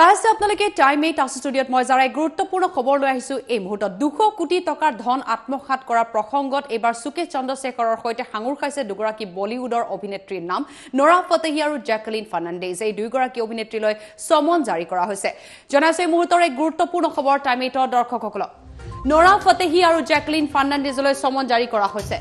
পাছে আপোনালোকে টাইম 8 আছে ষ্টুডিঅত মই যাৰাই গুৰুত্বপূৰ্ণ খবৰ লৈ আহিছো এই মুহূৰ্তত 200 কোটি টকাৰ ধন আত্মসাৎ কৰা প্ৰসংগত এবাৰ সুকেশ চন্দ্ৰশেখৰৰ সৈতে হাঙুৰ খাইছে দুগৰাকী বলিউডৰ অভিনেত্ৰীৰ নাম নৰা ফতেহী আৰু জেকলিন ফাৰ্নাণ্ডেজ এই দুইগৰাকী অভিনেত্ৰীলৈ সমন জাৰি কৰা হৈছে জনাইছে এই মুহূৰ্তৰ এক গুৰুত্বপূৰ্ণ খবৰ টাইম 8ৰ দৰ্শকসকলক নৰা ফতেহী আৰু জেকলিন ফাৰ্নাণ্ডেজলৈ সমন জাৰি কৰা হৈছে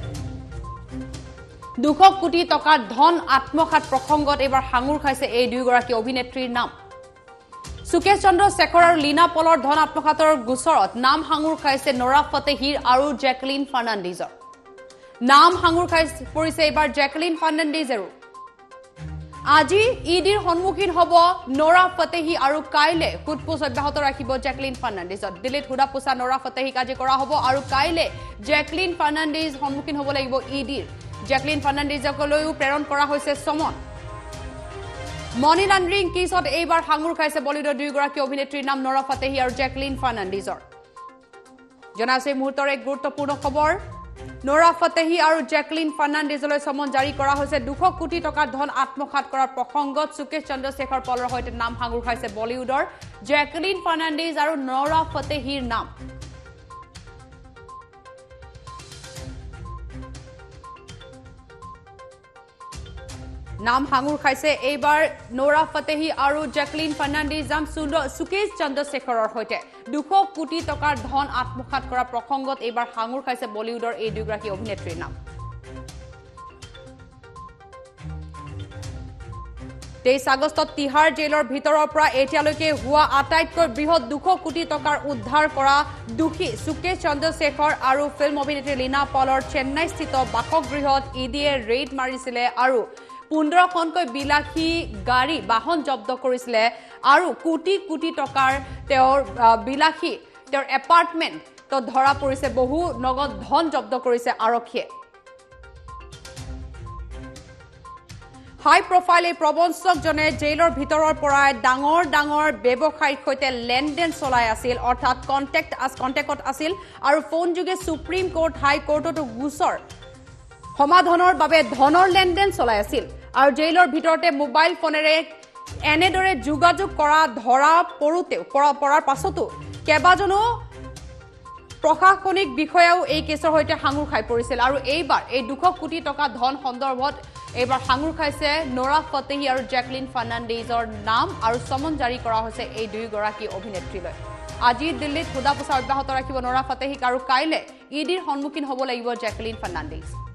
200 কোটি টকাৰ ধন আত্মসাৎ প্ৰসংগত এবাৰ হাঙুৰ খাইছে এই দুইগৰাকী অভিনেত্ৰীৰ নাম সুকেশ চন্দ্ৰশেখৰ আৰু লীনা পলৰ ধন আত্মসাতৰ গোচৰত নাম হাঙুৰ খাইছে নৰা ফতেহীৰ আৰু জেকলিন ফাৰ্নাণ্ডেজৰ নাম হাঙুৰ খাইছে পৰিছে এবাৰ জেকলিন ফাৰ্নাণ্ডেজৰো আজি ইডিৰ সন্মুখীন হ'ব নৰা ফতেহী আৰু কাইলে কুটপোছ অব্যাহত ৰাখিব জেকলিন ফাৰ্নাণ্ডেজৰ দিল্লীত হুদা পোছা নৰা ফতেহীক আজি কৰা হ'ব আৰু কাইলে জেকলিন ফাৰ্নাণ্ডেজ সন্মুখীন হ'ব লাগিব ইডিৰ জেকলিন ফাৰ্নাণ্ডেজকলৈও প্ৰেৰণ কৰা হৈছে সমন মনি লণ্ড্ৰিং কেছত এইবাৰ হাঙুৰ খাইছে বলিউডৰ দুইগৰাকী অভিনেত্ৰীৰ নাম নৰা ফতেহী আৰু জেকলিন ফাৰ্নাণ্ডেজৰ জনাইছে মুহূৰ্তৰ এক গুৰুত্বপূৰ্ণ খবৰ নৰা ফতেহী আৰু জেকলিন ফাৰ্নাণ্ডেজলৈ সমন জাৰি কৰা হৈছে 200 কোটি টকাৰ ধন আত্মসাৎ কৰাৰ প্ৰসংগত সুকেশ চন্দ্ৰশেখৰ পলৰ সৈতে নাম হাঙুৰ খাইছে বলিউডৰ জেকলিন ফাৰ্নাণ্ডেজ আৰু নৰা ফতেহীৰ নাম নাম হাঙুৰ খাইছে এইবাৰ নৰা ফতেহী আৰু জেকলিন ফাৰ্নাণ্ডেজ জাম সুকেশ চন্দ্ৰশেখৰৰ সৈতে 200 কোটি টকাৰ ধন আত্মসাৎ কৰা প্ৰসংগত এইবাৰ হাঙুৰ খাইছে বলিউডৰ এই দুগৰাকী অভিনেত্ৰীৰ নাম 23 আগষ্টত তিহাৰ জেলৰ ভিতৰৰ পৰা এতিয়ালৈকে হোৱা আটাইতকৈ বৃহৎ 200 কোটি টকাৰ উদ্ধাৰ কৰা দুখী সুকেশ চন্দ্ৰশেখৰ আৰু ফিল্ম অভিনেত্ৰী লীনা পলৰ চেন্নাইস্থিত বাসগৃহত ইডিয়ে ৰেড মাৰিছিলে আৰু 15খনকৈ বিলাসী গাড়ী বাহন জব্দ কৰিছিলে আৰু কোটি কোটি টকাৰ তেওঁৰ বিলাসী তেওঁৰ এপাৰ্টমেণ্ট ধৰা পৰিছে বহু নগদ ধন জব্দ কৰিছে আৰক্ষীয়ে হাই প্ৰফাইল এই প্ৰবঞ্চকজনে জেলৰ ভিতৰৰ পৰা ডাঙৰ ডাঙৰ ব্যৱসায়ীৰ সৈতে লেনদেন চলাই আছিল অৰ্থাৎ কণ্টেক্টত আছিল আৰু ফোন যোগে সুপ্ৰিম কোৰ্ট হাই কোৰ্টতো গোচৰ সমাধানৰ বাবে ধনৰ লেনদেন চলাই আছিল আৰু জেলৰ ভিতৰতে মোবাইল ফোনেৰে এনেদৰে যোগাযোগ কৰা ধৰা পৰাৰ পাছতো কেবাজনো প্ৰশাসনিক বিষয়াও এই কেছৰ সৈতে হাঙুৰ খাই পৰিছিল আৰু এইবাৰ এই 200 কোটি টকা ধন সন্দৰ্ভত এইবাৰ হাঙুৰ খাইছে নৰা ফতেহী আৰু জেকলিন ফাৰ্নাণ্ডেজৰ নাম আৰু সমন জাৰি কৰা হৈছে এই দুইগৰাকী অভিনেত্ৰীলৈ আজি দিল্লীত হুদা পোছা অব্যাহত ৰাখিব নৰা ফতেহীক আৰু কাইলে ইডিৰ সন্মুখীন হ'ব লাগিব জেকলিন ফাৰ্নাণ্ডেজ